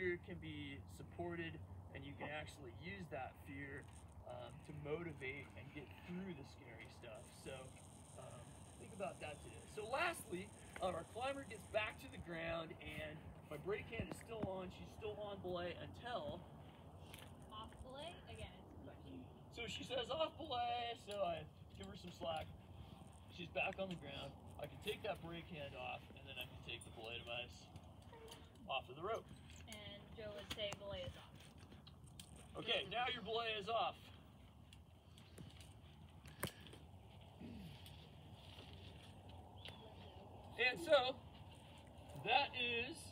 fear can be supported, and you can actually use that fear to motivate and get through the scary stuff. So think about that today. So lastly, our climber gets back to the ground, and my brake hand is still on. She's still on belay until... Off belay? Again, it's a question. So she says off belay, so I give her some slack. She's back on the ground. I can take that brake hand off, and then I can take the belay device off of the rope. And Joe would say belay is off. Okay, now your belay is off. And so, that is